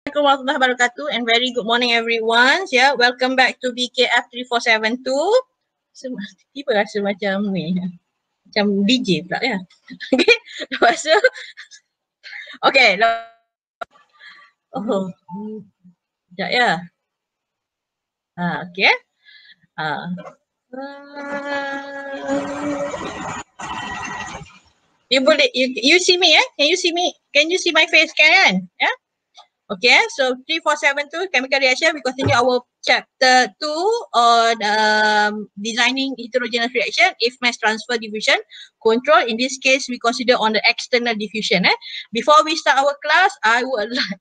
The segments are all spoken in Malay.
Assalamualaikum warahmatullahi wabarakatuh and very good morning everyone. Yeah, welcome back to BKF 3472. Tiba rasa macam ni. Macam DJ pula ya. Okay. Lepas tu. Okay. Oh. Sekejap ya. Okay. You boleh, you see me Can you see me? Can you see my face kan? Yeah. Okay, so 3472 chemical reaction, we continue our chapter 2 on designing heterogeneous reaction if mass transfer diffusion control. In this case, we consider on the external diffusion. Before we start our class, I would like,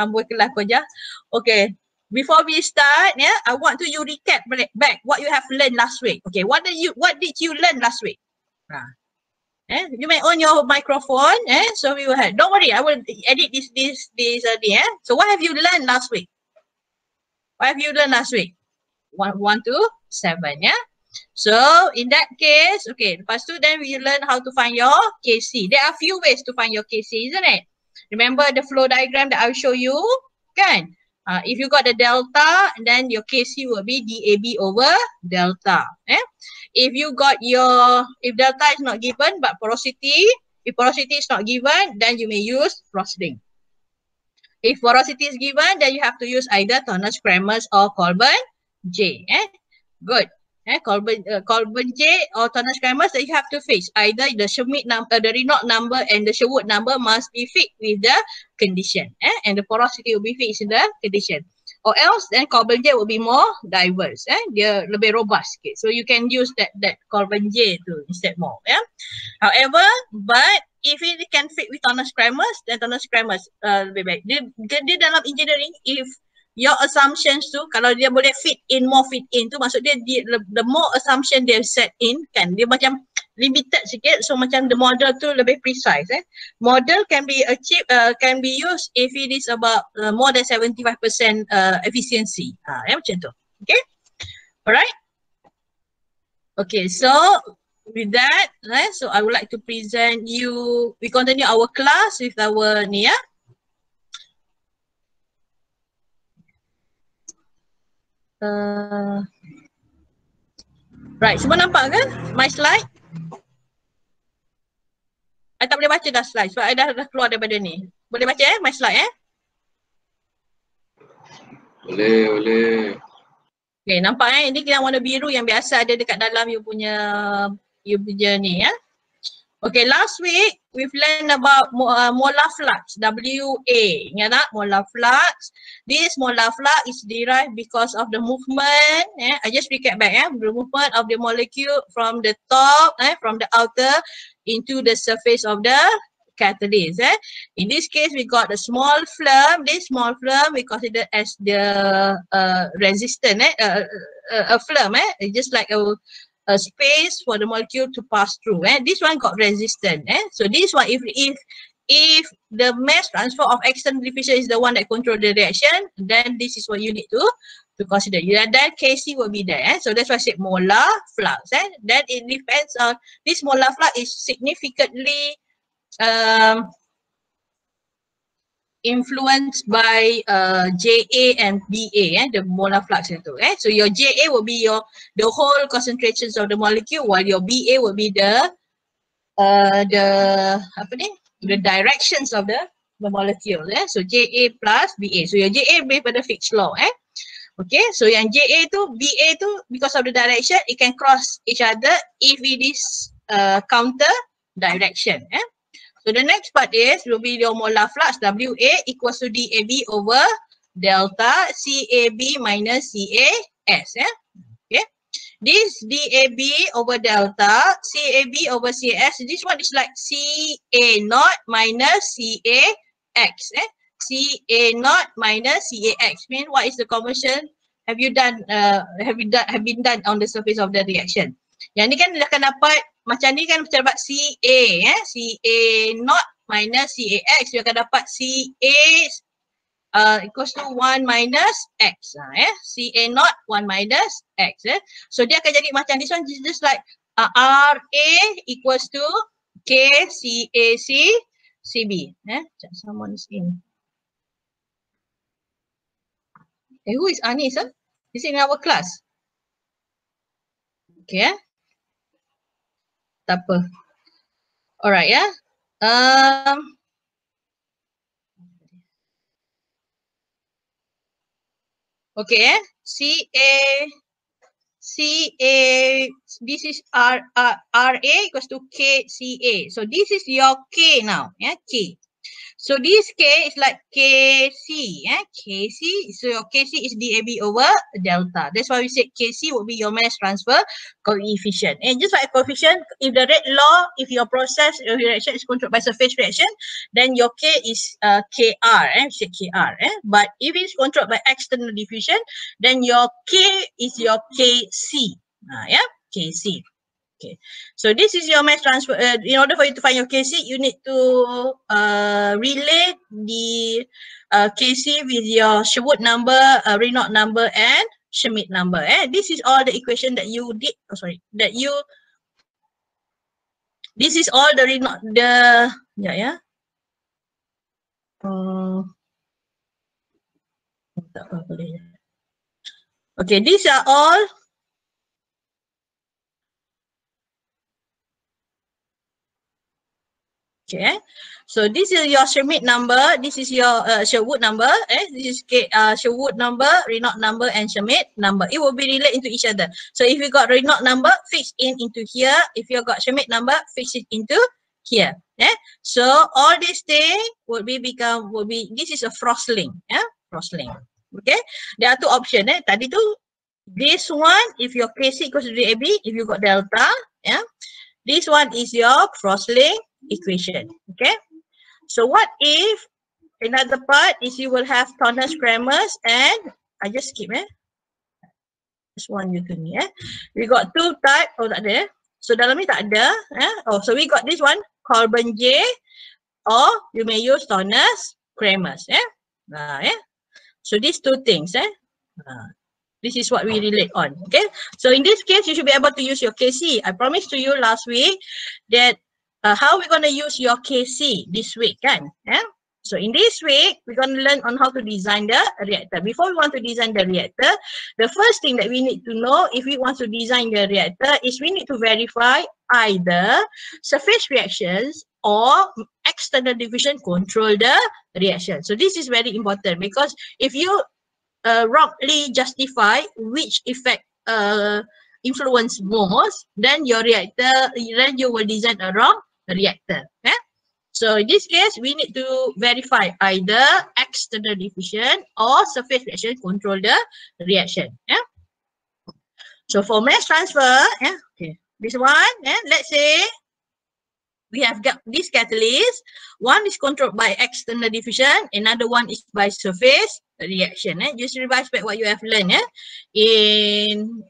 okay. Before we start, I want to you recap back what you have learned last week. Okay, what did you learn last week? You may on your microphone. So we will have. Don't worry, I will edit this. So what have you learned last week? What have you learned last week? 1 to 7. Yeah. So in that case, okay. Lepas tu, then we learn how to find your Kc. There are few ways to find your Kc, isn't it? Remember the flow diagram that I'll show you, kan? If you got the delta, then your Kc will be dAb over delta. If you got if delta is not given but porosity, if porosity is not given, then you may use Rosling. If porosity is given, then you have to use either Thomas-Kramers or Colburn J. Good. Colburn J or Thomas-Kramers, that you have to fix. Either the Schmidt number, the Reynolds number and the Sherwood number must be fixed with the condition. And the porosity will be fixed in the condition. Or else then Colburn J will be more diverse. Dia lebih robust sikit. So you can use that Colburn J tu instead more. However, but if it can fit with Thomas-Kramers, then Thomas-Kramers lebih baik. Dia dalam engineering, if your assumptions tu, kalau dia boleh fit in tu maksud dia the more assumption dia set in, kan dia macam limited sikit, so macam the model tu lebih precise. Model can be achieved, can be used if it is about more than 75% efficiency. Macam tu. Okay. Alright. Okay, so with that, so I would like to present you, we continue our class with our ni ya. Right, semua nampak kan my slide? I tak boleh baca dah slide sebab I dah keluar daripada ni. Boleh baca my slide Boleh. Okay, nampak ini yang warna biru yang biasa ada dekat dalam you punya ni ya. Okay, last week we've learned about molar flux, WA. Ingat tak? Molar flux. This molar flux is derived because of the movement. I just recap back. The movement of the molecule from the top, from the outer into the surface of the catalyst. In this case, we got a small flame. This small flame we consider as the resistant. A flame. Just like a space for the molecule to pass through. This one got resistance. So this one, if the mass transfer of external diffusion is the one that control the reaction, then this is what you need to consider. Then Kc will be there. So that's why I said molar flux. Then it depends on this molar flux is significantly influenced by JA and BA, the molar flux itu. So your JA will be the whole concentrations of the molecule, while your BA will be the directions of the molecule. So JA plus BA. So your JA based pada Fick's law. Okay, so yang JA tu, BA tu, because of the direction, it can cross each other if it is counter direction. So the next part will be your molar flux, WA equals to DAB over delta CAB minus CAS. Okay. This DAB over delta, CAB over CAS, this one is like CA naught minus CAX. CA naught minus CAX. Mean what is the conversion have been done on the surface of the reaction? Yang ni kan dia akan dapat macam ni kan, macam dapat CA, CA naught minus CAX, dia akan dapat CA equals to 1 minus X. CA naught 1 minus X. So dia akan jadi macam this one, just like RA equals to KCAC CB. Someone is in. Who is Anis? Is in our class? Okay. Tak apa. Alright, yeah. Okay. This is RA equals to KCA. So this is your K now, yeah, K. So this K is like KC, yeah, KC. So your KC is DAB over delta. That's why we say KC will be your mass transfer coefficient. And just like coefficient, if the rate law, if your process, your reaction is controlled by surface reaction, then your K is KR, say KR. But if it's controlled by external diffusion, then your K is your KC. Yeah, KC. Okay, so this is your mass transfer. In order for you to find your KC, you need to relate the KC with your Sherwood number, Reynolds number, and Schmidt number. This is all the equation that you did. Oh, sorry, that you. This is all the Reynolds. Yeah. Okay, these are all. Okay, so this is your Schmidt number. This is your Sherwood number. This is Sherwood number, Reynolds number, and Schmidt number. It will be related into each other. So if you got Reynolds number, fix in into here. If you got Schmidt number, fix it into here. So all this thing will be this is a Frostling. Frostling. Okay, there are two options. Tadi tu this one, if your KC equals to DAB, if you got delta, this one is your Frostling equation. Okay, so what if another part is you will have Tonnes Kramers, and I just skip this one you can we got two type. Oh, tak ada. So dalam ni tak ada. So we got this one Corbin J, or you may use Tonnes Kramers. So these two things. This is what we relate on. Okay, so in this case you should be able to use your KC. I promised to you last week that how we're going to use your KC this week, kan? So in this week, we're going to learn on how to design the reactor. Before we want to design the reactor, the first thing that we need to know if we want to design the reactor is we need to verify either surface reactions or external diffusion control the reaction. So this is very important, because if you wrongly justify which effect influence most, then your reactor, then you will design a wrong reactor. So in this case, we need to verify either external diffusion or surface reaction control the reaction. So for mass transfer, okay, this one, let's say we have got this catalyst. One is controlled by external diffusion, another one is by surface reaction. Just revise back what you have learned in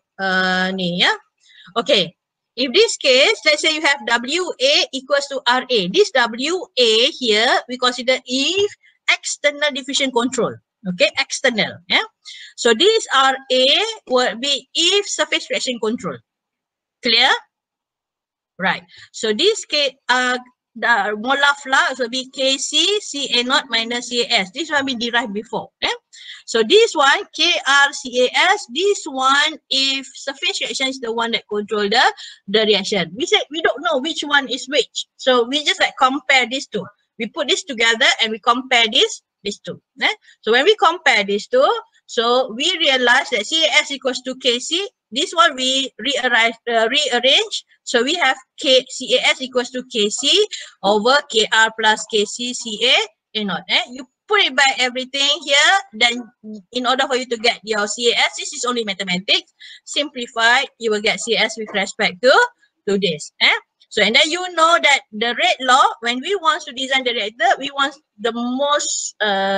Okay, in this case, let's say you have WA equals to RA. This WA here we consider if external diffusion control. Okay, external. So this RA will be if surface reaction control. Clear? Right. So this the molar flux will be Kc Ca0 minus Cas. This one we derived before. So this one Kr Cas. This one, if surface reaction is the one that control the reaction. We said we don't know which one is which. So we just like compare these two. We put this together and we compare these two. So when we compare these two, so we realize that Cas equals to Kc. This one we rearrange. So we have Cas equals to Kc over Kr plus Kc Ca0. You put it by everything here. Then in order for you to get your Cas, this is only mathematics. Simplify, you will get Cas with respect to this. So and then you know that the rate law, when we want to design the reactor, we want the most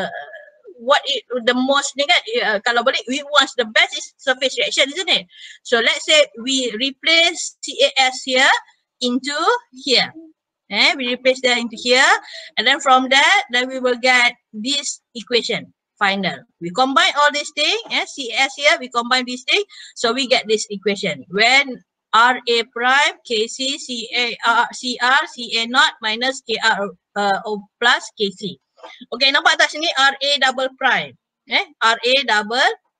kalau boleh, we want the best is surface reaction, isn't it? So let's say we replace Cas here into here. We replace that into here, and then from that, then we will get this equation final. We combine all these things, Cas here, we combine this thing, so we get this equation. When Ra prime Kc Cr Ca0 minus Kr plus Kc. Okay, nampak tak sini RA double prime. RA double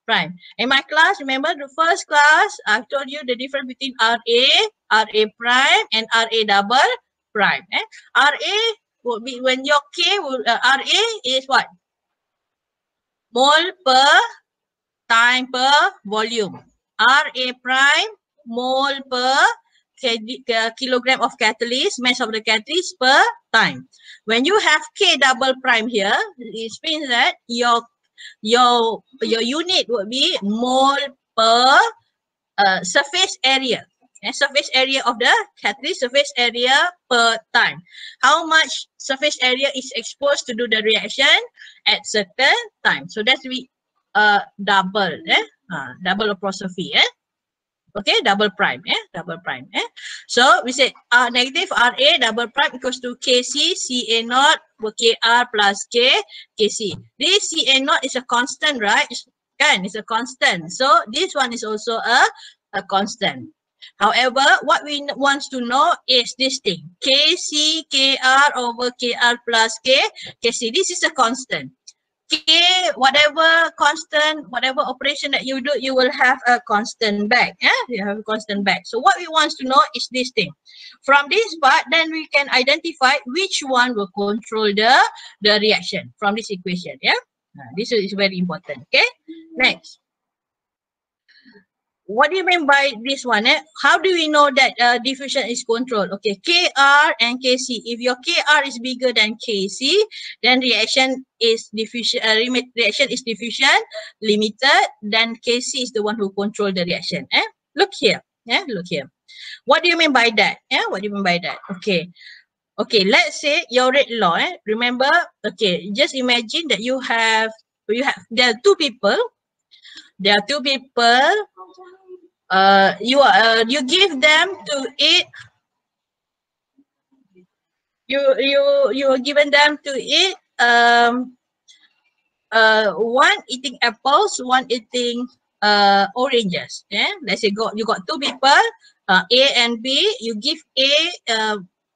prime. In my class, remember the first class, I've told you the difference between RA prime and RA double prime. RA would be when your K will, RA is what? Mole per time per volume. RA prime, mole per kilogram of catalyst, mass of the catalyst per time. When you have K double prime here, it means that your unit would be mole per surface area. Surface area of the catalyst, surface area per time. How much surface area is exposed to do the reaction at certain time. So that's we double, double apostrophe, okay, double prime, double prime, So we said negative RA double prime equals to KC CA naught KR plus KC. This CA naught is a constant, right? It's a constant. So this one is also a constant. However, what we want to know is this thing, KC KR over KR plus KC. This is a constant. K, whatever constant, whatever operation that you do, you will have a constant back. You have a constant back. So what we want to know is this thing. From this part, then we can identify which one will control the reaction from this equation. This is very important. Okay, next. What do you mean by this one? How do we know that diffusion is controlled? Okay, KR and KC. If your KR is bigger than KC, then reaction is diffusion. Reaction is diffusion limited. Then KC is the one who control the reaction. Look here. Look here. What do you mean by that? What do you mean by that? Okay. Okay, let's say your rate law. Remember, okay, just imagine that there are two people. There are two people. You give them to eat. You given them to eat. One eating apples, one eating oranges. Let's say you got two people, A and B. You give A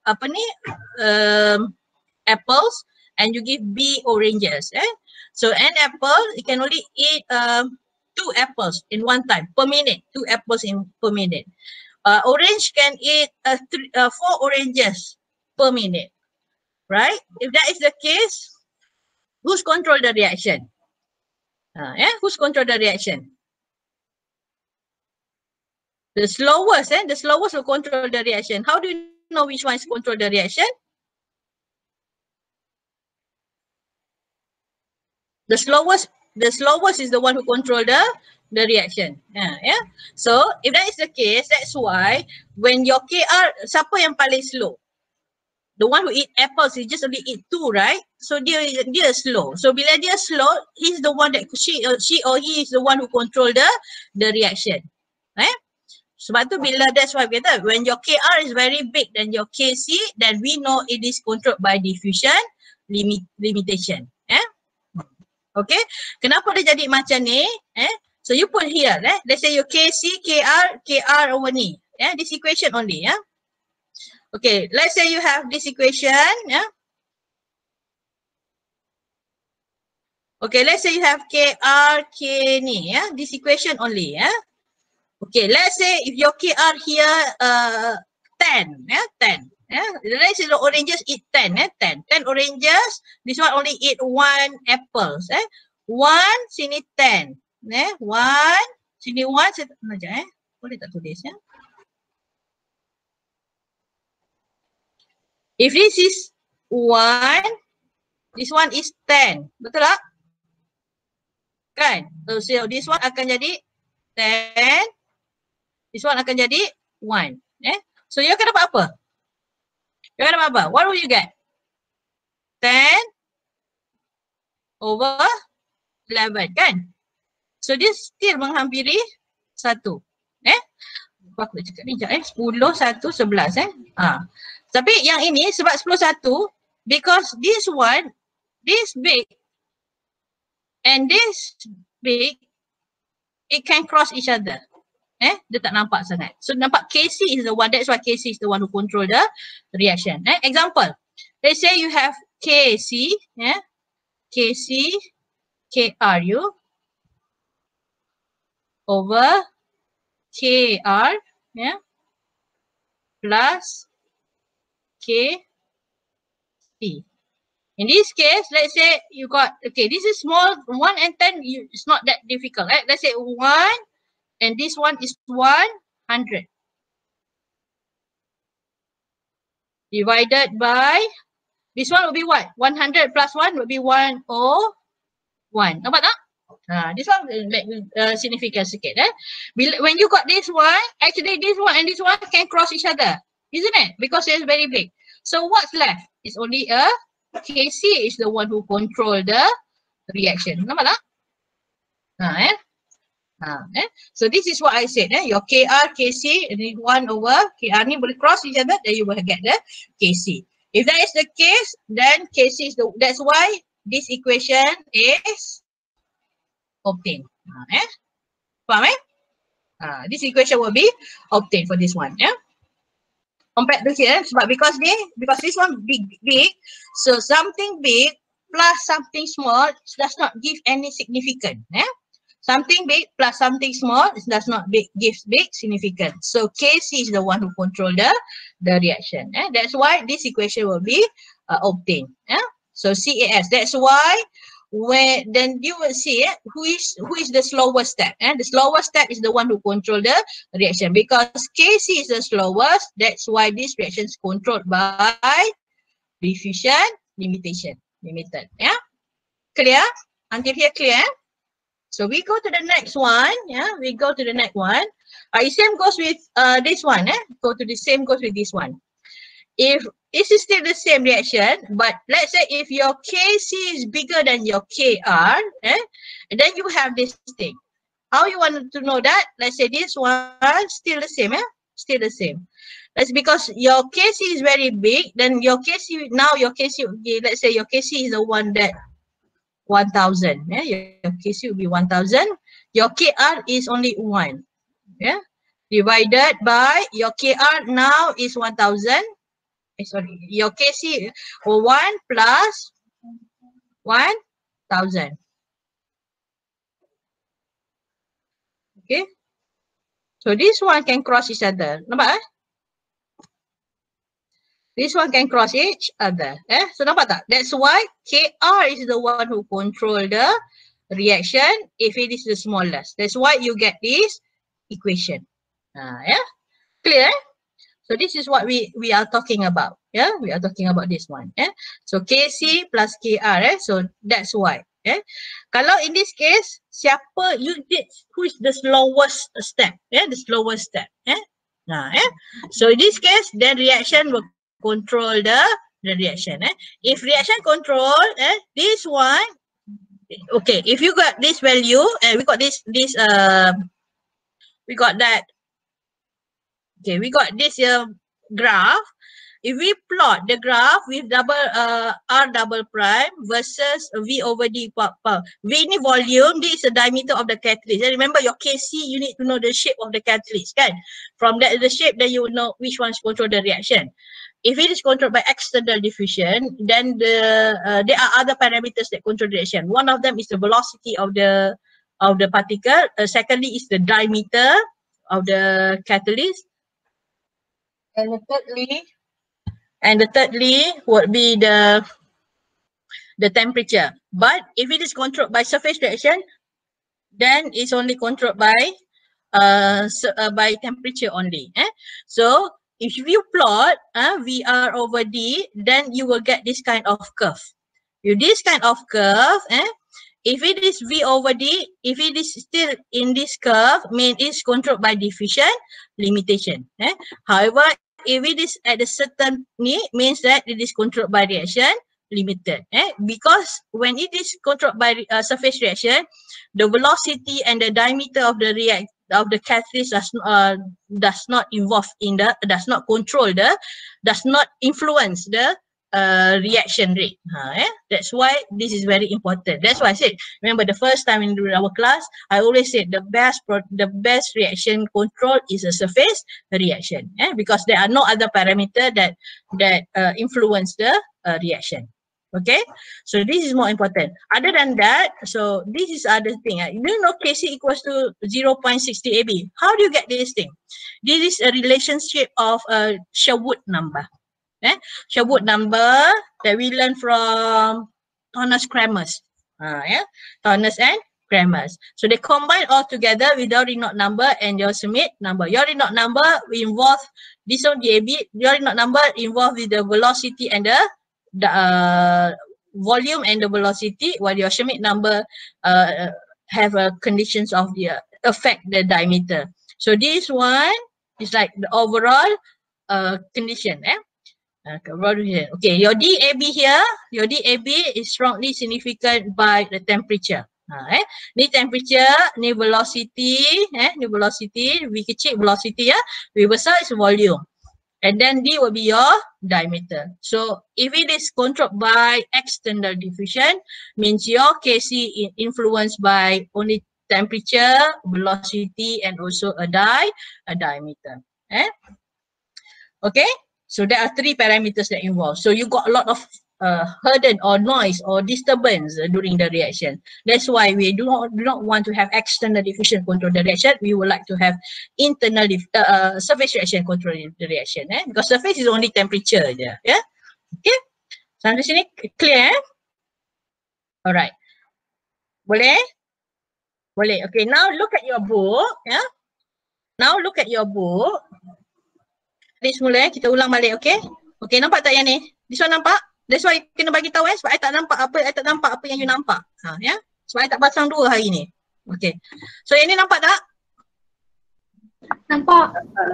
apples, and you give B oranges. So an apple, you can only eat 2 apples in one time per minute. 2 apples per minute. Orange can eat 4 oranges per minute, right? If that is the case, who's control the reaction? Who's control the reaction? The slowest, the slowest will control the reaction. How do you know which one is control the reaction? The slowest is the one who control the reaction. So if that is the case, that's why when your KR, siapa yang paling slow? The one who eat apples, he just only eat 2, right? So dia slow. So bila dia slow, he's the one that she or he is the one who control the reaction. Sebab tu bila, that's why we kata when your KR is very big than your KC, then we know it is controlled by diffusion limitation. Okay, kenapa dia jadi macam ni? So you put here, let's say your KC, KR over ni. This equation only. Okay, let's say you have this equation. Okay, let's say you have KR, K ni. This equation only. Okay, let's say if your KR here 10. 10. Let's say the oranges eat 10. 10 oranges. This one only eat 1 apples. 1 sini 10. 1 sini 1. Saya tak boleh tak tulis If this is 1, this one is 10. Betul tak? Kan? So this one akan jadi 10. This one akan jadi 1. So you akan dapat apa? You akan dapat apa? What will you get? 10 over 11, kan? So this still menghampiri 1. Apa aku cakap ni? 10, 1, 11. Tapi yang ini sebab 10, 1, because this one, this big and this big, it can cross each other. Dia tak nampak sangat. So nampak KC is the one, that's why KC is the one who control the reaction. Example, let's say you have KC, KC, KRU. over KR, yeah, plus KC. In this case, let's say you got, okay, this is small, 1 and 10, it's not that difficult, right? Let's say 1 and this one is 100. Divided by, this one will be what? 100 plus 1 will be 101. Nampak tak? This one will make significant sikit. When you got this one, actually this one and this one can cross each other. Isn't it? Because it's very big. So what's left? It's only a KC is the one who control the reaction. Nampak tak? So this is what I said. Your KR, KC, and 1 over KR ni boleh cross each other, then you will get the KC. If that is the case, then KC is the, that's why this equation is obtained. Faham this equation will be obtained for this one. Compared to here, because this one big, so something big plus something small does not give any significance. Something big plus something small does not give big significance. So KC is the one who control the reaction. That's why this equation will be obtained. So CAS. That's why when then you will see who is the slowest step. The slowest step is the one who control the reaction, because KC is the slowest. That's why this reaction is controlled by diffusion limitation limited. Clear? Until here clear? So we go to the next one. We go to the next one. Same goes with this one. Go to the same goes with this one. If this is still the same reaction, but let's say if your KC is bigger than your KR, and then you have this thing. How you want to know that? Let's say this one still the same, still the same. That's because your KC is very big. Then your KC now your KC, let's say your KC is the one that 1000. Your KC will be 1000. Your KR is only 1. Divided by your KR now is 1000. Sorry, your KC 1 plus 1000. Okay. So this one can cross each other. Nampak? This one can cross each other. So nampak tak? That's why KR is the one who control the reaction if it is the smallest. That's why you get this equation. Clear? So this is what we are talking about. We are talking about this one. So KC plus KR. So that's why. Kalau in this case, siapa who is the slowest step? The slowest step. So in this case, then reaction will control the reaction. If reaction control, this one, okay, if you got this value, we got we got that. Okay, we got this graph. If we plot the graph with R double prime versus V over D power. V ini volume, this is the diameter of the catalyst. Remember your KC, you need to know the shape of the catalyst, kan? From that the shape, then you will know which ones control the reaction. If it is controlled by external diffusion, then there are other parameters that control the reaction. One of them is the velocity of the particle. Secondly is the diameter of the catalyst. And the thirdly would be the temperature. But if it is controlled by surface reaction, then it's only controlled by temperature only. So if you plot VR over D, then you will get this kind of curve. With this kind of curve, if it is V over D, if it is still in this curve, means it's controlled by diffusion limitation. However, if it is at a certain means that it is controlled by reaction limited. Because when it is controlled by surface reaction, the velocity and the diameter of the catalyst does not involve in does not influence the reaction rate. That's why this is very important. That's why I said, remember the first time in our class, I always said the best reaction control is a surface reaction, because there are no other parameter that influence the reaction. Okay, so this is more important. Other than that, so this is other thing. You know Kc equals to 0.60 AB. How do you get this thing? This is a relationship of a Sherwood number. Sherwood number that we learn from Thomas-Kramers. Thomas and Kramers. So they combine all together with your Reynolds number and your Schmidt number. Your Reynolds number involve this one DAB. Your Reynolds number involved with the velocity and the volume and the velocity, while your Schmidt number have conditions of the affect the diameter. So this one is like the overall condition. Okay, your DAB here, your DAB is strongly significant by the temperature. Ni temperature, ni velocity, ni velocity, V kecil velocity ya, V besar is volume. And then D will be your diameter. So if it is controlled by external diffusion, means your Kc is influenced by only temperature, velocity, and also a diameter. Okay, so there are three parameters that involved. So you got a lot of hurdle or noise or disturbance during the reaction. That's why we do not want to have external diffusion control the reaction. We would like to have internal surface reaction control the reaction. Because surface is only temperature je. Yeah. Okay. Sampai sini clear? Alright. Boleh? Boleh. Okay. Now look at your book. Yeah. Now look at your book. This mula kita ulang balik. Okay. Okay. Nampak tak yang ni? This one nampak? That's why kena bagi tahu sebab I tak nampak apa yang you nampak. Ya. Sebab I tak pasang dua hari ni. Okay. So yang ni nampak tak? Nampak.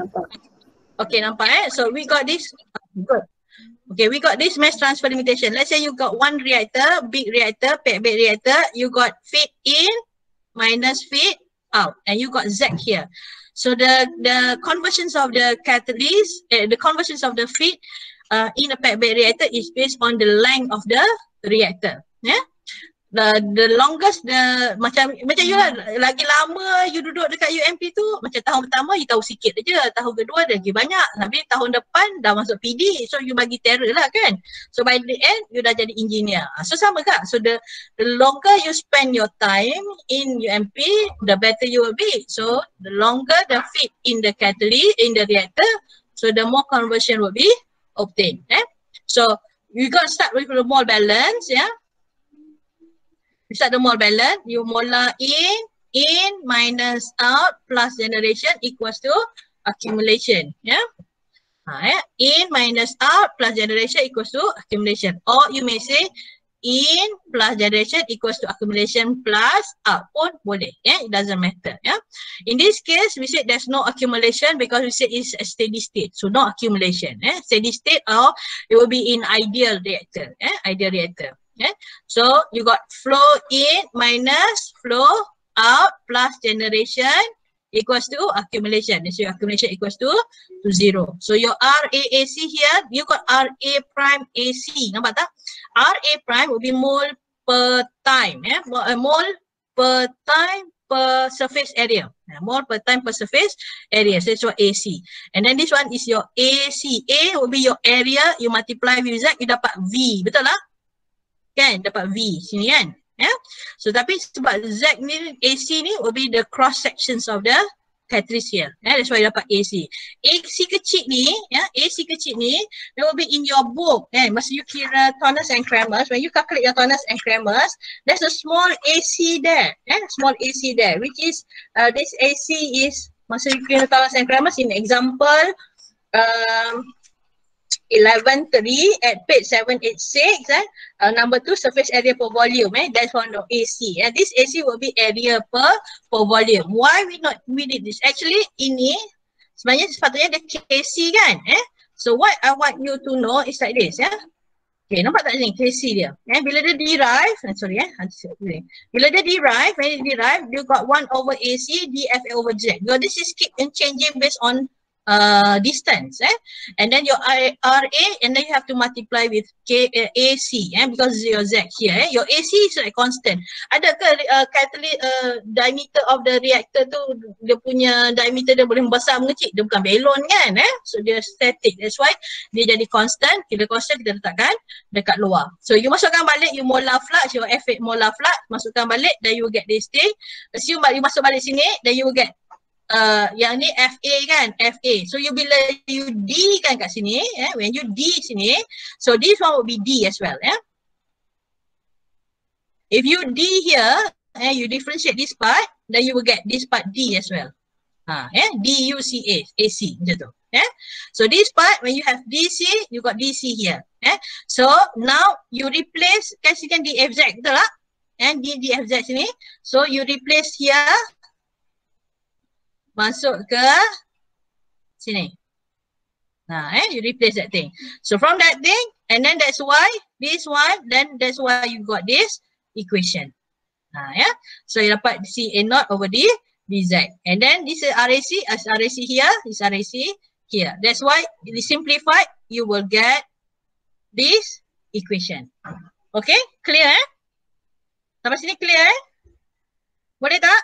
Okay, nampak So we got this. Good. Okay, we got this mass transfer limitation. Let's say you got one reactor, big reactor, packed bed reactor. You got feed in minus feed out, and you got Z here. So the conversions of the catalyst, the conversions of the feed in a packed bed reactor is based on the length of the reactor. Yeah, the longest macam you lah, lagi lama you duduk dekat UMP tu, macam tahun pertama you tahu sikit aja, tahun kedua lagi banyak, tapi tahun depan dah masuk PD, so you bagi terror lah kan. So by the end you dah jadi engineer. So sama kak. So the longer you spend your time in UMP, the better you will be. So the longer the feed in the catalyst in the reactor, so the more conversion will be obtained. So you got to start with the mole balance. Yeah, you start the mole balance. You molar in minus out plus generation equals to accumulation. Yeah, in minus out plus generation equals to accumulation, or you may say in plus generation equals to accumulation plus out pun boleh. Yeah, it doesn't matter. Yeah, in this case we said there's no accumulation because we said it's a steady state, so no accumulation. Steady state, or it will be in ideal reactor. Ideal reactor. So you got flow in minus flow out plus generation equals to accumulation. So accumulation equals to 0. So your RAAC here, you got RA prime AC. Nampak tak? RA prime will be mole per time. Mole per time per surface area. Mole per time per surface area. So it's your AC. And then this one is your AC. A will be your area. You multiply with Z, you dapat V. Betul lah? Kan? Dapat V sini kan? So tapi sebab Z ni, AC ni will be the cross sections of the catalyst here. That's why you dapat AC. AC kecil ni, AC kecil ni, it will be in your book. Masa you kira Thomas and Kramers, when you calculate your Thomas and Kramers, there's a small AC there. Small AC there, which is this AC is masa you kira Thomas and Kramers in example 11.3 at page 786, number 2 surface area per volume, that's one of AC. This AC will be area per volume. Why we did this? Actually ini sebenarnya sepatutnya ada KC kan. So what I want you to know is like this. Okay, nampak tak ni KC dia? Bila dia derive, bila dia derive, when it derive, you got 1 over AC dFA over Z. Because this is keep changing based on distance, and then your RA, and then you have to multiply with AC, because your Z here, your AC is like constant. Ada ke diameter of the reactor tu, dia punya diameter dia boleh membesar mengecil, dia bukan balon kan, so dia static, that's why dia jadi constant. Bila constant kita letakkan dekat luar, so you masukkan balik you molar flux, your F8 molar flux, masukkan balik, then you get this thing. Assume you masuk balik sini, then you get yang ni FA kan, FA. So you bila you D kan kat sini, when you D sini, so this one will be D as well. If you D here, you differentiate this part, then you will get this part D as well. DUCA, AC macam tu. So this part, when you have DC, you got DC here. So now you replace, kasihkan DFZ, betul tak? And DFZ sini. So you replace here, masuk ke sini. You replace that thing. So from that thing, and then that's why this one, then that's why you got this equation. So you dapat CA0 over D dz. And then this is RAC, as RAC here, this RAC here. That's why simplified, you will get this equation. Okay, clear Sampai sini clear Boleh tak?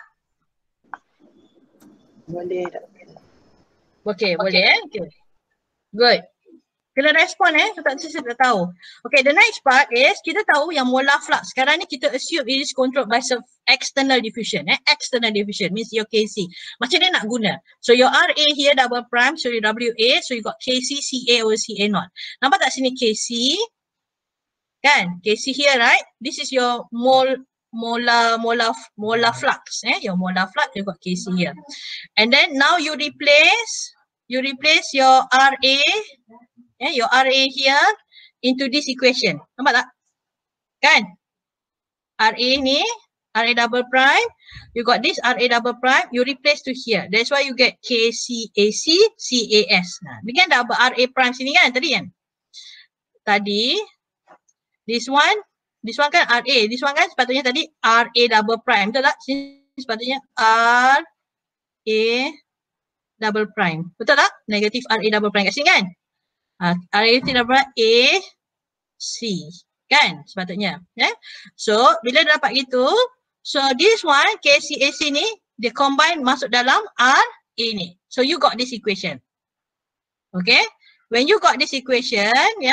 Boleh. Okay, boleh Okay. Good. Kena respon sebab saya tak tahu. Okay, the next part is kita tahu yang molar flux. Sekarang ni kita assume it is controlled by external diffusion. External diffusion means your KC. Macam mana nak guna? So your RA here double prime, so your WA, so you got KC CA over CA0. Nampak tak sini KC? Kan? KC here, right? This is your molar flux. Your molar flux, you got KC here. And then now you replace your RA, your RA here into this equation. Nampak tak? Kan? RA ni, RA double prime, you got this RA double prime, you replace to here. That's why you get KCAC CAS. Begin double RA prime sini kan tadi kan? Tadi, this one kan RA, this one kan sepatutnya tadi RA double prime, betul tak? Sini sepatutnya RA double prime, betul tak? Negatif RA double prime kat sini kan? RA double prime AC kan sepatutnya. So bila dia dapat gitu, so this one KCAC ni dia combine masuk dalam RA ni. So you got this equation. Okay? When you got this equation,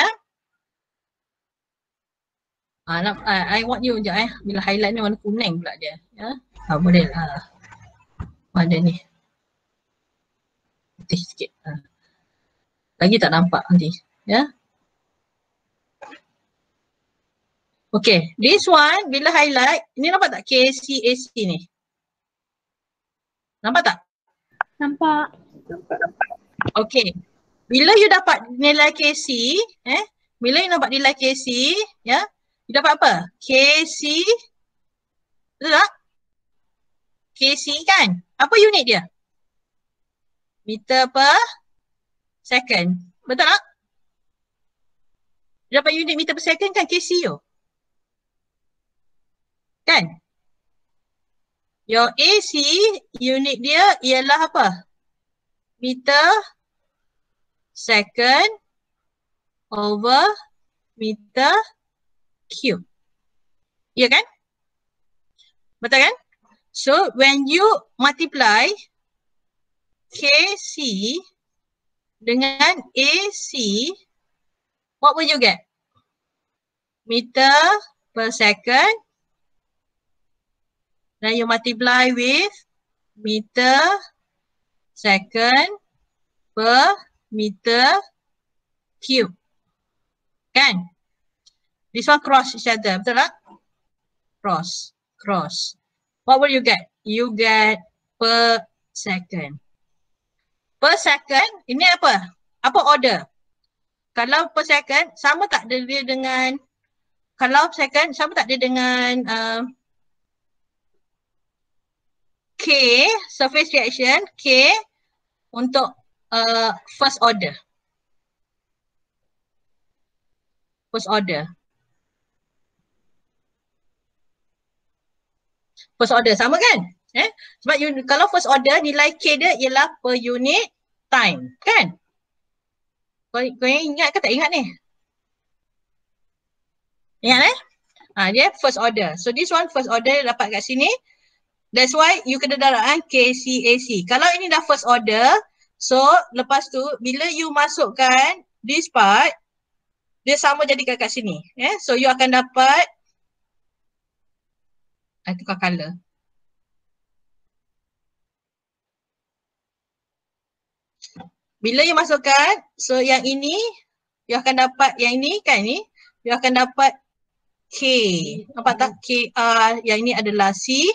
I want you sekejap bila highlight ni warna kuning pula dia. Boleh lah. Ada ni. Putih sikit. Lagi tak nampak nanti. Okay, this one bila highlight, ini nampak tak KCAC ni? Nampak tak? Nampak. Okay, bila you dapat nilai KC, bila you dapat nilai KC, you dapat apa? KC, betul tak? KC kan? Apa unit dia? Meter per second. Betul tak? Dapat unit meter per second kan KC tu? Kan? Your AC unit dia ialah apa? Meter second over meter cube. Ya kan? Betul kan? So when you multiply KC dengan AC, what will you get? Meter per second. Then you multiply with meter second per meter cube. Kan? This one cross each other, betul tak? Cross. What will you get? You get per second. Per second, ini apa? Apa order? Kalau per second, sama tak dia dengan, kalau second, sama tak dia dengan K, surface reaction, K untuk first order. First order, sama kan? Sebab kalau first order nilai K dia ialah per unit time, kan? Kau ingat ke tak ingat ni? Ingat dia first order. So this one first order dapat kat sini. That's why you kena darabkan KCAC. Kalau ini dah first order, so lepas tu bila you masukkan this part, dia sama jadi kat sini. So you akan dapat tukar color. Bila you masukkan, so yang ini you akan dapat yang ini kan ni, you akan dapat K. Nampak tak? KR, yang ini adalah C.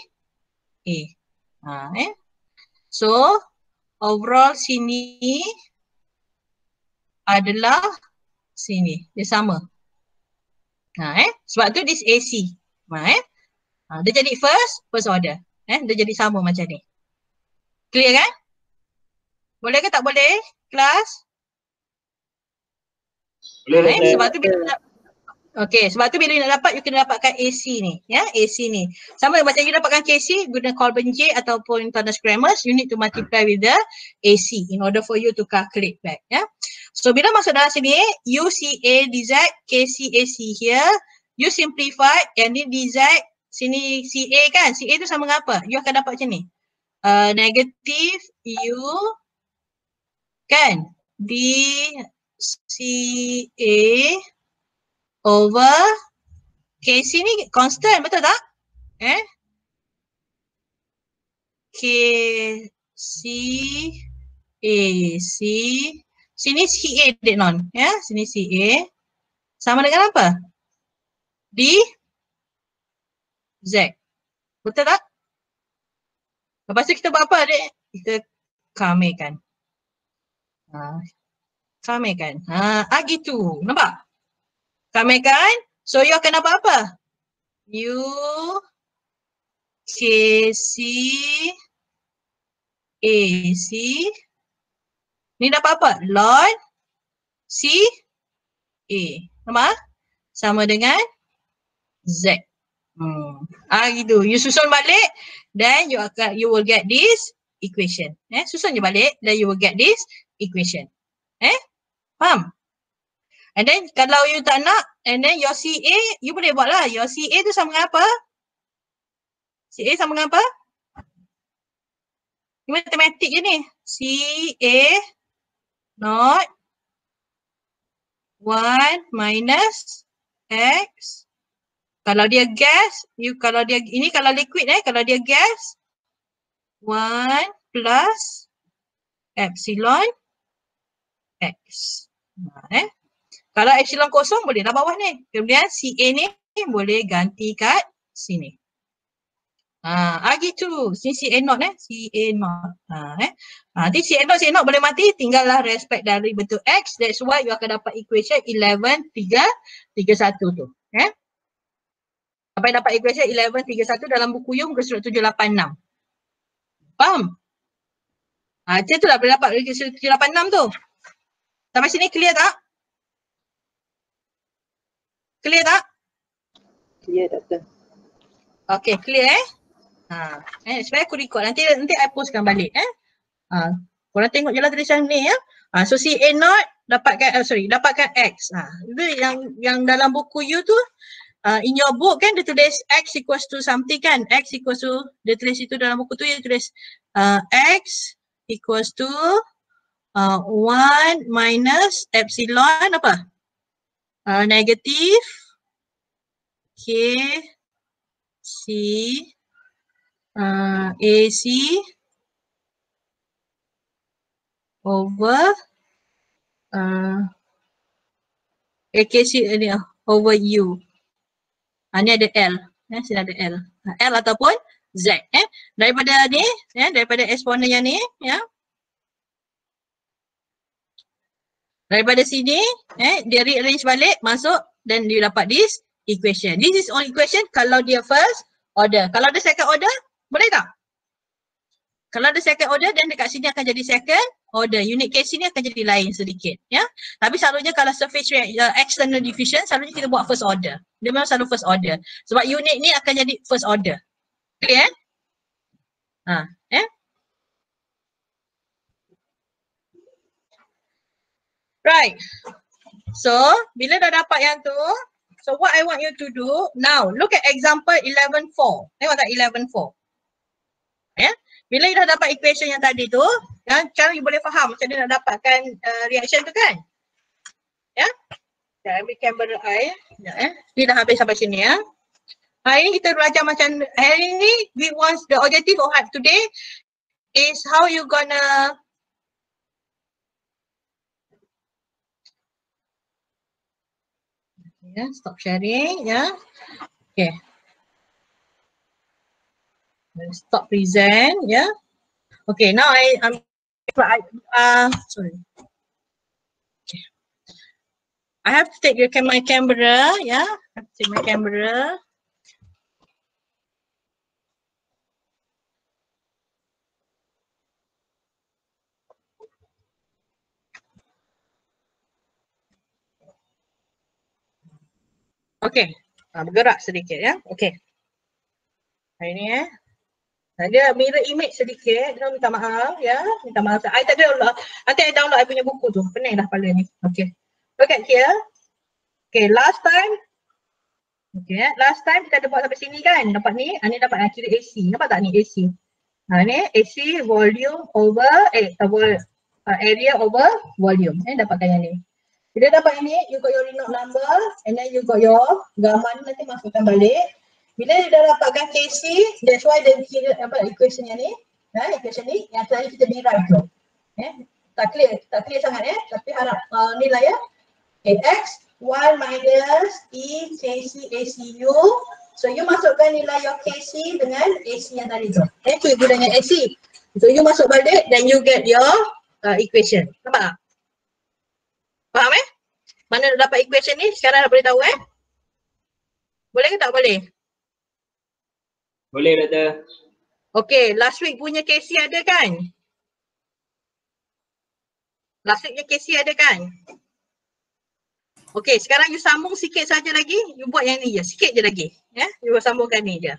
A. So overall sini adalah sini. Dia sama. Sebab tu this AC. Dia jadi first order. Dia jadi sama macam ni. Clear kan? Boleh ke tak boleh? Kelas? Boleh. Sebab tu bila sebab tu bila you nak dapat, you kena dapatkan AC ni. AC ni. Sama macam you dapatkan KC, guna Colburn J ataupun Thomas Kramers, you need to multiply with the AC in order for you to calculate back. So bila masuk dalam sini, UCA DZ, KCAC here, you simplify, yang ni DZ, sini CA kan? CA tu sama dengan apa? You akan dapat macam ni. Negative U kan? DCA over KC ni constant, betul tak? KCAC, sini CA dek non, sini CA sama dengan apa? DZ, betul tak? Lepas tu kita buat apa dek? Kita kamekan. Kamekan. Gitu, nampak? Kamekan, so you akan dapat apa? U KC AC. Ni dapat apa? Log C A. Nampak? Sama dengan Z. Gitu. You susun balik, then you will get this equation. Susun je balik, then you will get this equation. Faham? And then kalau you tak nak, and then your CA, you boleh buat lah. Your CA tu sama dengan apa? CA sama dengan apa? Ini matematik je ni. CA not 1 minus X. Kalau dia gas, kalau dia liquid kalau dia gas 1 plus epsilon X. Kalau epsilon kosong boleh dah bawah ni. Kemudian CA ni boleh ganti kat sini. Gitu. Sini CA not CA not. Nanti CA not boleh mati, tinggallah respect dari bentuk X. That's why you akan dapat equation 11, 3, 31 tu. Apa yang dapat equation 11, 31 dalam buku you muka surat 786. Faham? Macam tu lah boleh dapat equation 786 tu. Sampai sini clear tak? Clear tak? Clear, doktor. Okay, clear sebenarnya aku record. Nanti I postkan balik korang tengok je lah tulisan ni so CA not dapatkan dapatkan X. Itu yang dalam buku you tu in your book kan dia tulis X equals to something kan. X equals to, dia tulis itu dalam buku tu dia tulis X equals to 1 minus epsilon apa? Negative K C AC over AKC ni over U. Ni ada L. Sini ada L. L ataupun Z. Daripada ni, daripada eksponen yang ni, daripada sini, dia rearrange balik, masuk dan dia dapat this equation. This is only equation kalau dia first order. Kalau dia second order, boleh tak? Kalau ada second order, dan dekat sini akan jadi second order. Unit case ni akan jadi lain sedikit. Tapi selalunya kalau surface external diffusion, selalunya kita buat first order. Dia memang selalu first order. Sebab unit ni akan jadi first order. Clear? Right. So, bila dah dapat yang tu, so what I want you to do, now look at example 11.4. Tengok tak 11.4? Ya. Bila you dah dapat equation yang tadi tu, ya, sekarang you boleh faham macam mana nak dapatkan reaction tu kan? Ya. Dah ambil kamera I. Ya, Ni dah habis sampai sini ya. Hari ni kita belajar macam, hari ni we want the objective of today is how you gonna stop sharing ya. Okay. Stop present ya. Okay, now sorry. Okay. I have to take my camera ya. I have to take my camera. Okay, bergerak sedikit ya. Okay. Hari ni dia mirror image sedikit, dia minta maaf ya. Minta maaf. I tak download. Nanti I download I punya buku tu. Pening dah kepala ni. Okay. Look at here. Okay, last time. Okay, last time kita ada buat sampai sini kan. Dapat ni. Ni dapat kira AC. Nampak tak ni AC? Ni AC volume over, area over volume. Dapatkan yang ni. Bila dapat ini, you got your Reynolds number and then you got your gambar ni nanti masukkan balik. Bila you dah dapatkan KC, that's why dia kira equation yang ni. Equation ni yang tadi kita derive tu. Tak clear sangat tapi harap nilai ya. Okay, X, Y minus E KC ACU. So you masukkan nilai your KC dengan AC yang tadi tu. Tu you guna dengan AC. So you masuk balik then you get your equation. Nampak tak? Faham Mana nak dapat equation ni? Sekarang dah boleh tahu Boleh ke tak boleh? Boleh, Doktor. Okay, last week punya KC ada kan? Last week punya KC ada kan? Okay, sekarang you sambung sikit saja lagi. You buat yang ni je, sikit je lagi. You sambungkan ni je.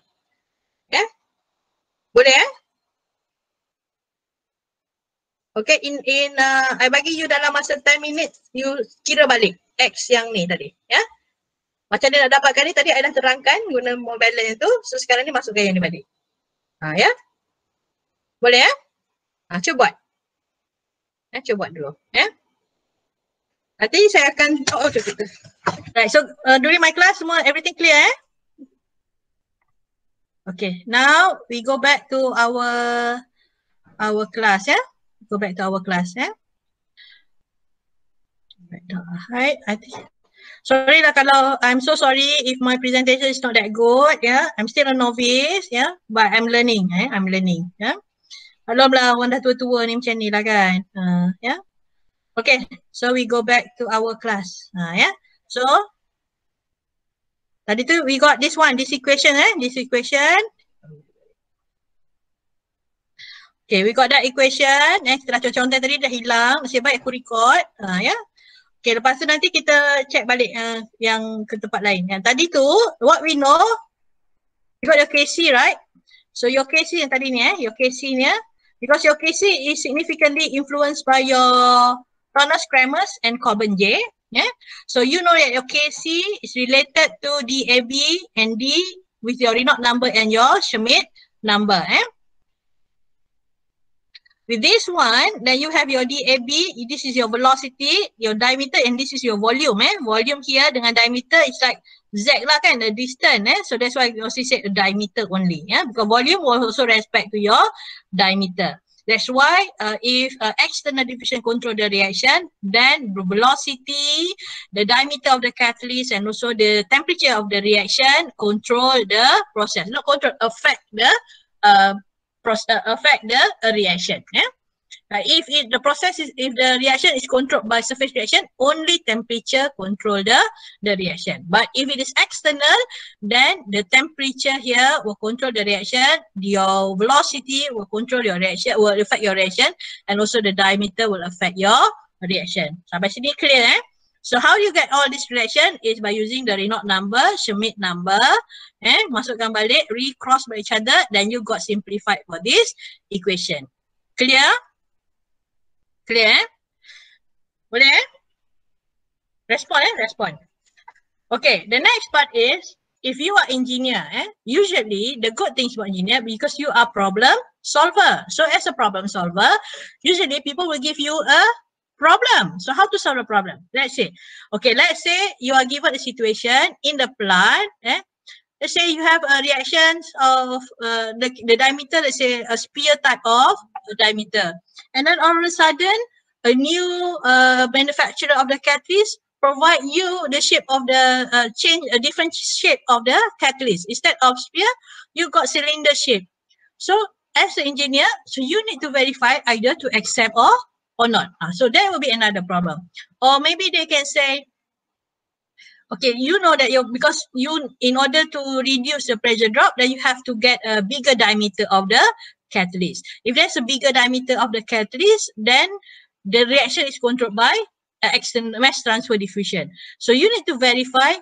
Boleh Okay, I bagi you dalam masa 10 minutes, you kira balik X yang ni tadi. Macam dia nak dapatkan ni tadi I dah terangkan guna more balance tu. So sekarang ni masukkan yang ni balik. Boleh cuba buat. Cuba buat dulu. Nanti saya akan Right, so during my class semua everything clear Okay, now we go back to our class Go back to our class Right, I think. Sorry lah kalau I'm so sorry if my presentation is not that good I'm still a novice but I'm learning I'm learning Belum lah orang dah tua-tua ni macam ni lah kan Okay, so we go back to our class So tadi tu we got this one, this equation this equation. Okay, we got that equation setelah contoh tadi dah hilang, nasib baik aku record Okay, lepas tu nanti kita check balik yang ke tempat lain. Yang tadi tu, what we know, you got your KC, right? So your KC yang tadi ni your KC ni because your KC is significantly influenced by your Kronos-Kremers and Coben-J. So you know that your KC is related to DAB and D with your Reynolds number and your Schmidt number. With this one, then you have your DAB, this is your velocity, your diameter and this is your volume. Volume here dengan diameter is like Z lah kan, the distance. So that's why we also said the diameter only. Because volume will also respect to your diameter. That's why if external diffusion control the reaction, then the velocity, the diameter of the catalyst and also the temperature of the reaction control the process. Not control, affect the reaction. If the reaction is controlled by surface reaction, only temperature control the reaction. But if it is external, then the temperature here will control the reaction, your velocity will control your reaction, will affect your reaction, and also the diameter will affect your reaction. Sampai sini clear So how you get all this reaction is by using the Reynolds number, Schmidt number, masukkan balik, recross by each other, then you got simplified for this equation. Clear? Clear Boleh Respond. Okay, the next part is, if you are engineer, usually the good things about engineer, because you are problem solver. So as a problem solver, usually people will give you a problem. So how to solve a problem? Let's say you are given a situation in the plant. Let's say you have reactions of the diameter, let's say a spear type of diameter. And then all of a sudden, a new manufacturer of the catalyst provide you the shape of the change a different shape of the catalyst. Instead of spear, you got cylinder shape. So as an engineer, so you need to verify either to accept or not. So that will be another problem. Or maybe they can say, okay, you know that because in order to reduce the pressure drop, then you have to get a bigger diameter of the catalyst. If there's a bigger diameter of the catalyst, then the reaction is controlled by external mass transfer diffusion. So you need to verify,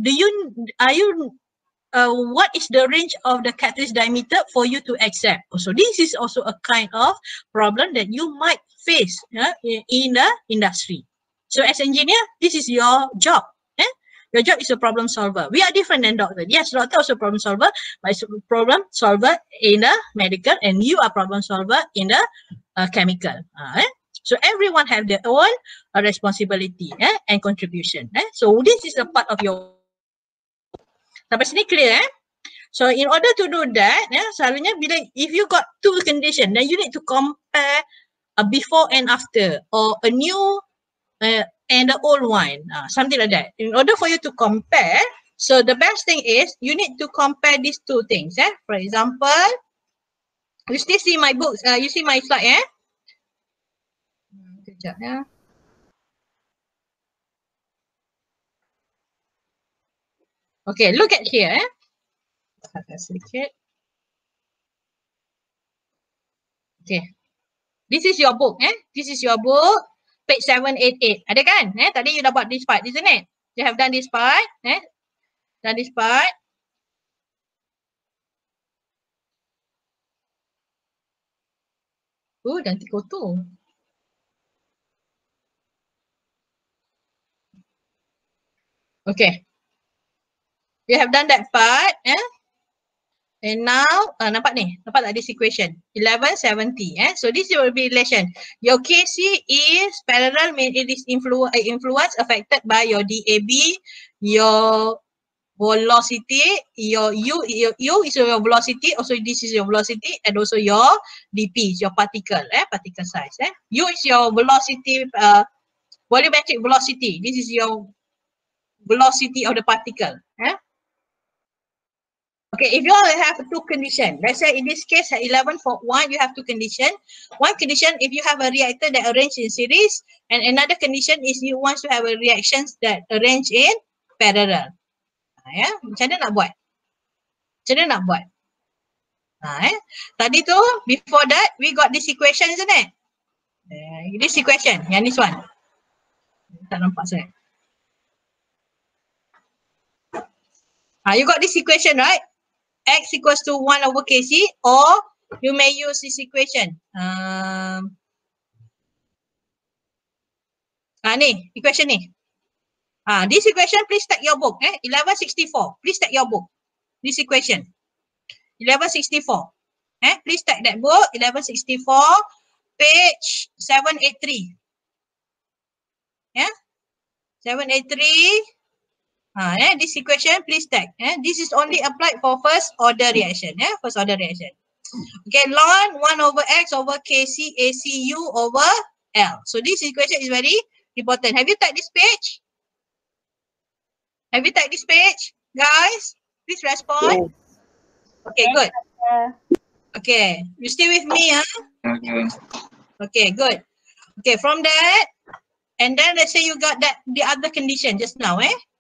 what is the range of the catalyst diameter for you to accept? So this is also a kind of problem that you might face in the industry. So as engineer, this is your job. Your job is a problem solver. We are different than doctor. Yes, doctor is a problem solver, but it's a problem solver in the medical, and you are problem solver in the chemical. So everyone have their own responsibility and contribution. So this is a part of your. Sampai sini clear? So in order to do that, selalunya if you got two condition, then you need to compare a before and after, or a new and the old one, something like that. In order for you to compare, so the best thing is you need to compare these two things. For example, you still see my books, you see my slide, Sekejap, Okay, look at here, sedikit. Okay, this is your book, This is your book, page 788. Ada kan? Tadi you dah buat this part, isn't it? You have done this part, Done this part. Nanti kotor. Okay. You have done that part, And now, nampak ni? Nampak tak this equation? 1170, So this will be relation. Your KC is parallel, mean it is influence affected by your DAB, your velocity, your U is your velocity, also this is your velocity, and also your DP is your particle, particle size, U is your velocity, volumetric velocity. This is your velocity of the particle, Okay, if you have two conditions, let's say in this case, 11 for 1, you have two conditions. One condition, if you have a reactor that arranged in series, and another condition is you want to have a reactions that arrange in parallel. Macam mana nak buat? Tadi tu, before that, we got this equation, isn't it? This equation, yang this one. Tak nampak saya. You got this equation, right? X equals to 1 over Kc, or you may use this equation. Ni, equation ni. This equation, please take your book. 1164, please take your book. This equation. 1164. Please take that book, 1164, page 783. 783. This equation, please take. This is only applied for first order reaction. First order reaction. Okay, ln 1 over X over Kc ACU over L. So this equation is very important. Have you typed this page? Have you typed this page? Guys, please respond. Yes. Okay, good. Okay, you stay with me, Okay, good. Okay, from that, and then let's say you got that the other condition just now,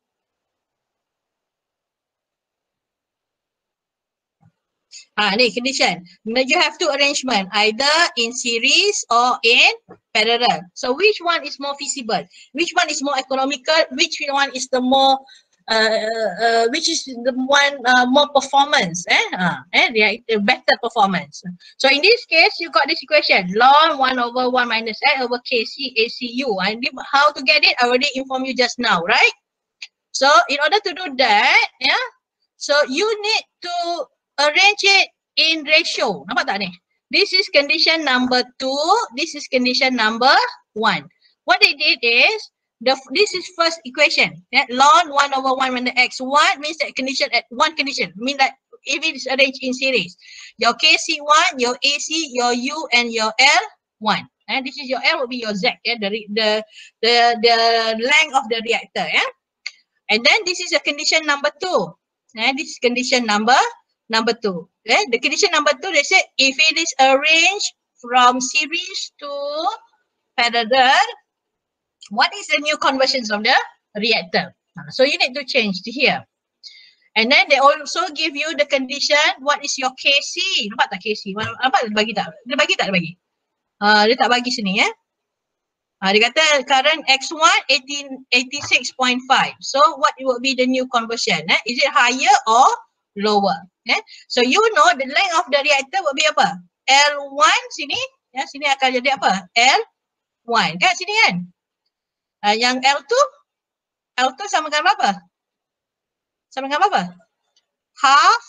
Ni condition. You have two arrangement, either in series or in parallel. So which one is more feasible? Which one is more economical? Which one is the more which is the one more performance, better performance. So in this case, you got this equation, ln 1 over 1 minus x over kc ACU. And how to get it, I already informed you just now, right? So in order to do that, so you need to arrange it in ratio. Nampak tak ni? This is condition number 2. This is condition number 1. What they did is, this is first equation. Ln 1 over 1 minus x1 means that condition at one condition. Mean that if it is arranged in series, your KC1, your AC, your U, and your L1. And this is your L will be your Z, the length of the reactor. And then this is a condition number 2. This is condition number 2. The condition number 2, they say if it is arranged from series to parallel, what is the new conversions of the reactor? So you need to change to here. And then they also give you the condition, what is your KC? Nampak tak KC? Nampak dia bagi tak? Dia bagi tak? Dia bagi. Dia tak bagi sini dia kata current X1 86.5. So what will be the new conversion? Is it higher or lower? So you know the length of the reactor will be apa? L1 sini, sini akan jadi apa? L1 kan sini kan? Yang L2 sama dengan apa? Sama dengan apa? Half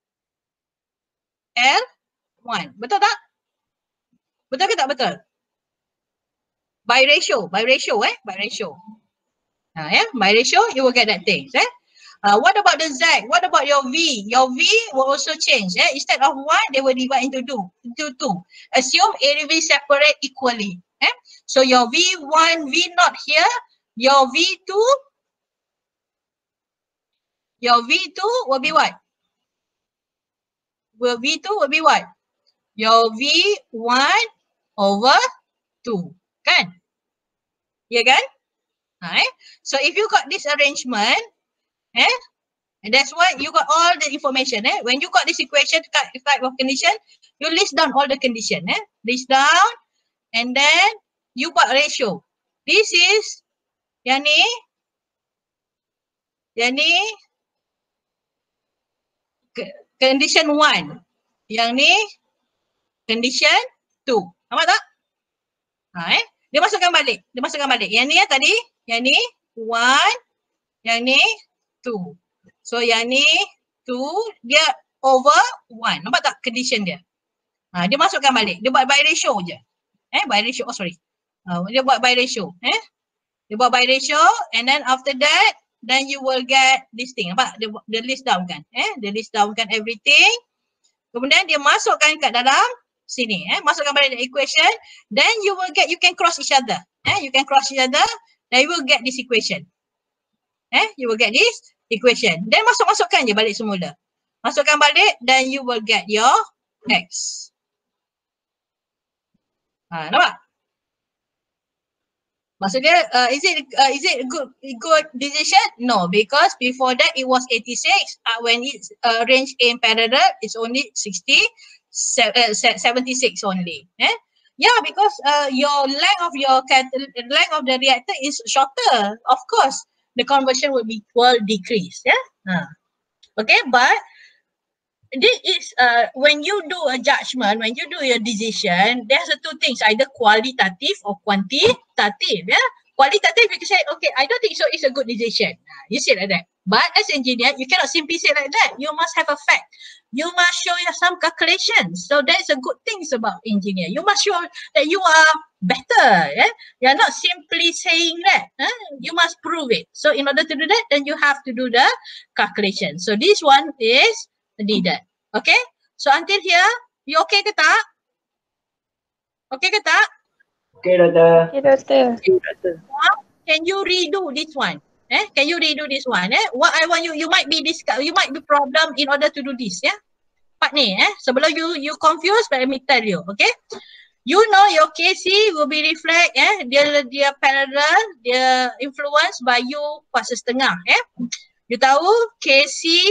L1. Betul tak? Betul ke tak betul? By ratio. By ratio, you will get that thing. What about the Z? What about your V? Your V will also change. Instead of 1, they will divide into 2. Assume A and V separate equally. So your V1, V0 here, your V2 will be what? V2 will be what? Your V1 over 2. Kan? Ya kan? So if you got this arrangement, and that's why you got all the information. When you got this equation type of condition, you list down all the condition. List down, and then you buat ratio. This is yang ni condition 1. Yang ni condition 2. Nampak tak? Dia masukkan balik. Yang ni tadi, yang ni 1, yang ni 2. So yang ni 2, dia over 1. Nampak tak condition dia? Dia masukkan balik. Dia buat by ratio je. By ratio, dia buat by ratio. Dia buat by ratio, and then after that, then you will get this thing. Nampak? Dia list down kan? Dia list down kan everything. Kemudian dia masukkan kat dalam sini. Masukkan balik the equation. Then you can cross each other. You can cross each other. Then you will get this equation. You will get this equation. Then masukkan je balik semula. Masukkan balik, then you will get your X. Nampak? Maksudnya, is it a good decision? No, because before that it was 86. When it's arranged in parallel, it's only 76 only. Yeah, because your length of the reactor is shorter. Of course, the conversion will decrease. Okay, but this is when you do a judgment, when you do your decision, there's two things, either qualitative or quantitative. Qualitative, you can say, okay, I don't think so, it's a good decision. You say like that. But as an engineer, you cannot simply say like that. You must have a fact. You must show you some calculations. So that's a good thing about engineer. You must show that you are better. You are not simply saying that. You must prove it. So in order to do that, then you have to do the calculation. So this one is needed. Okay? So until here, you okay ke tak? Okay ke tak? Okay, Doktor. Okay, Doktor. Can you redo this one? Can you redo this one? What I want you might be problem in order to do this. Part ni. Sebelum you confused, let me tell you. Okay? You know your KC will be reflect. Dia parallel, dia influenced by U kuasa setengah. You tahu KC.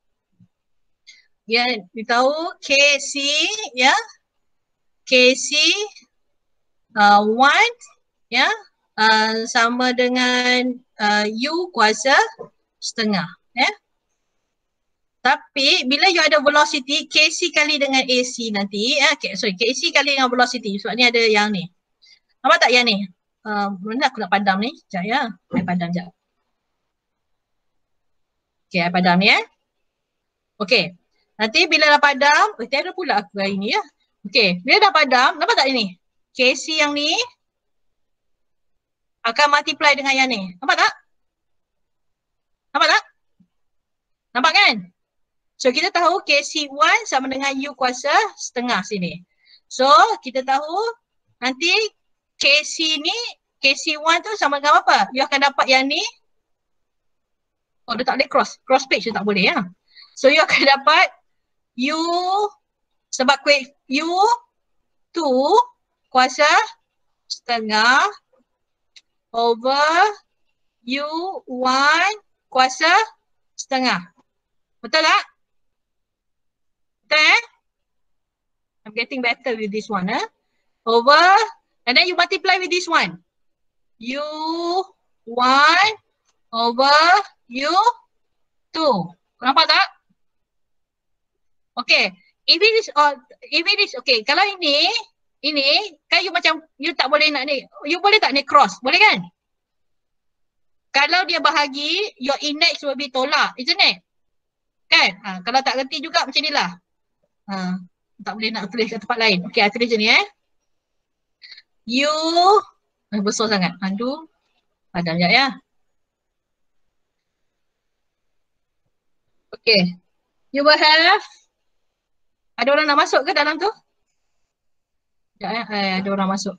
You tahu KC. KC 1. Sama dengan U kuasa setengah. Tapi bila you ada velocity KC kali dengan AC nanti, KC kali dengan velocity, sebab ni ada yang ni. Nampak tak yang ni? Mana aku nak padam ni? Sekejap ya. Saya padam sekejap. Okay, saya padam ni Okay. Nanti bila dah padam, tiada pula aku hari ni ya. Okay, bila dah padam, nampak tak ini? KC yang ni akan multiply dengan yang ni. Nampak tak? Nampak tak? Nampak kan? So kita tahu KC1 sama dengan U kuasa setengah sini. So kita tahu nanti KC ni, KC1 tu sama dengan apa? You akan dapat yang ni. Oh dia tak boleh cross page tu tak boleh ya. So you akan dapat U sebab U2 kuasa setengah over U1 kuasa setengah. Betul tak? Betul I'm getting better with this one over and then you multiply with this one. U1 over U2. Nampak tak? Okay. If it is okay. Kalau ini kan you tak boleh nak ni. You boleh tak ni cross? Boleh kan? Kalau dia bahagi, your index will be tolak, isn't it? Kan? Kalau tak reti juga macam ni lah. Tak boleh nak tulis kat tempat lain. Okay, tulis macam ni besar sangat. Aduh. Padam sekejap ya. Okay. You will have. Ada orang nak masuk ke dalam tu? Sekejap ada orang masuk.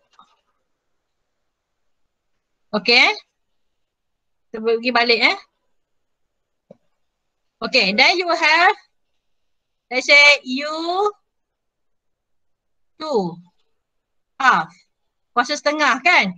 Okay. Kita pergi balik Okay, then you will have, let's say U2 half. Kuasa setengah kan?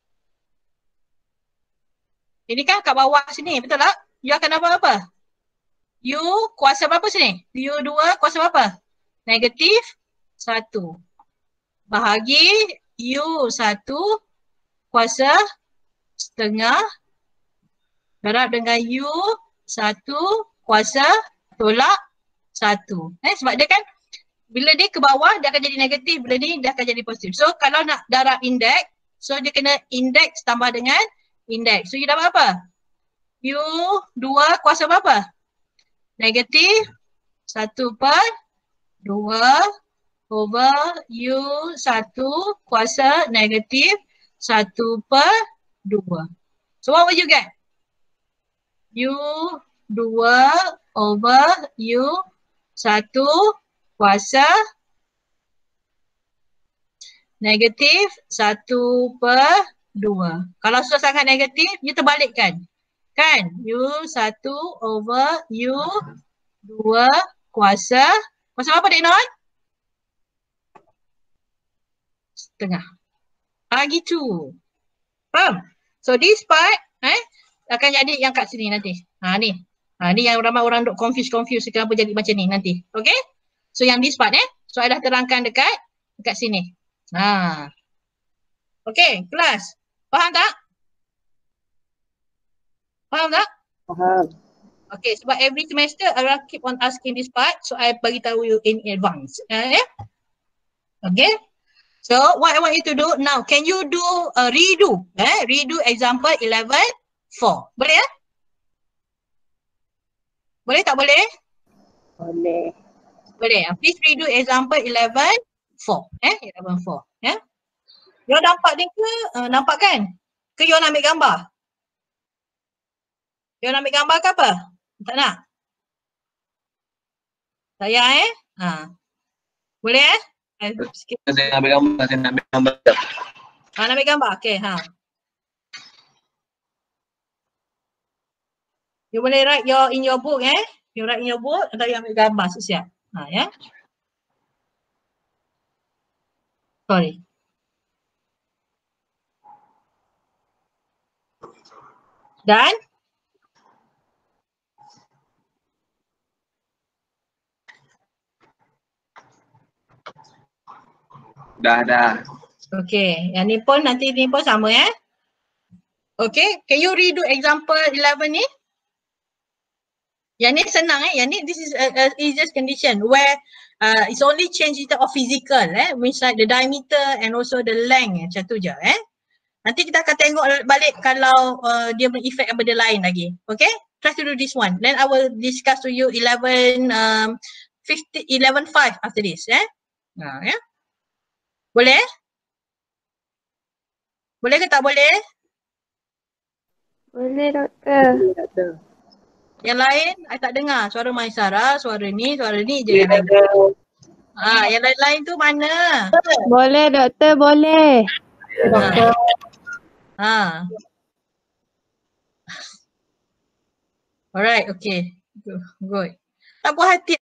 Ini kan kat bawah sini, betul tak? You akan dapat apa? U kuasa berapa sini? U2 kuasa berapa? Negatif 1. Bahagi U1 kuasa setengah darab dengan U1 kuasa tolak 1. Sebab dia kan bila dia ke bawah dia akan jadi negatif, bila ni dia akan jadi positif. So kalau nak darab indeks, so dia kena indeks tambah dengan indeks. So you dapat apa? U2 kuasa berapa? Negatif 1/2 over U1 kuasa negatif 1/2. So what will you get? U2 over U1 kuasa negatif 1/2. Kalau sudah sangat negatif, you terbalikkan. Kan? U1 over U2 kuasa berapa Dek Non? Setengah. Bagi 2. Faham? So this part akan jadi yang kat sini nanti. Ni. Ni yang ramai orang duk confuse kenapa jadi macam ni nanti. Okay? So yang this part so I dah terangkan dekat sini. Okay, kelas. Faham tak? Faham tak? Faham. Okay, sebab every semester I will keep on asking this part, so I bagi tahu you in advance. Okay. So what I want you to do now, can you do a redo? Redo example 11:4. Boleh ya? Boleh tak boleh? Boleh. Boleh. Please redo example 11:4. 11:4. You nampak ni ke? Nampak kan? Ke you nak ambil gambar? You nak ambil gambar ke apa? Tak nak? Tak payah Boleh Saya nak ambil gambar, nak ambil gambar? Okay, You boleh write in your book You write in your book atau you ambil gambar siap. Sorry. Dan Dah. Okay, yang ni pun nanti ni pun sama Okay, can you redo example 11 ni? Yang ni senang yang ni this is a easiest condition where it's only change in terms of physical which like the diameter and also the length macam tu je Nanti kita akan tengok balik kalau dia berefek benda lain lagi. Okay? Try to do this one. Then I will discuss to you 11:5 after this. Yeah? Boleh? Boleh ke tak boleh? Boleh, doktor. Yang lain, I tak dengar. Suara Maisara, suara ni je yang lain. Yang lain-lain tu mana? Boleh, doktor, boleh. Alright, okay. Good. Tak puas hati